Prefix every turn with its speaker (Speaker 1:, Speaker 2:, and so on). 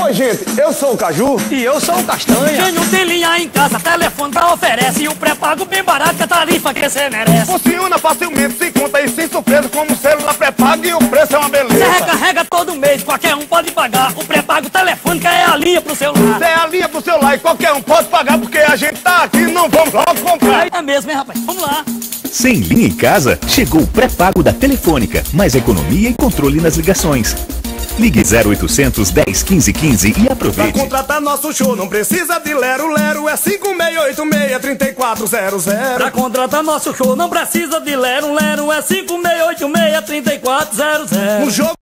Speaker 1: Oi, gente, eu sou o Caju.
Speaker 2: E eu sou o Castanha.
Speaker 3: Quem não tem linha em casa, Telefônica oferece. E o pré-pago bem barato, que a tarifa que você merece.
Speaker 1: Funciona facilmente, sem conta e sem surpresa, como o celular pré-pago e o preço é uma beleza.
Speaker 3: Você recarrega todo mês, qualquer um pode pagar. O pré-pago Telefônica é a linha pro celular.
Speaker 1: É a linha pro celular e qualquer um pode pagar, porque a gente tá aqui e não vamos logo comprar.
Speaker 3: É mesmo, hein, rapaz? Vamos lá.
Speaker 4: Sem linha em casa, chegou o pré-pago da Telefônica. Mais economia e controle nas ligações. Ligue 0800 10 15 15 e aproveite.
Speaker 1: Pra contratar nosso show não precisa de lero-lero, é 5686-3400.
Speaker 3: Pra contratar nosso show não precisa de lero-lero, é 5686-3400.
Speaker 1: No jogo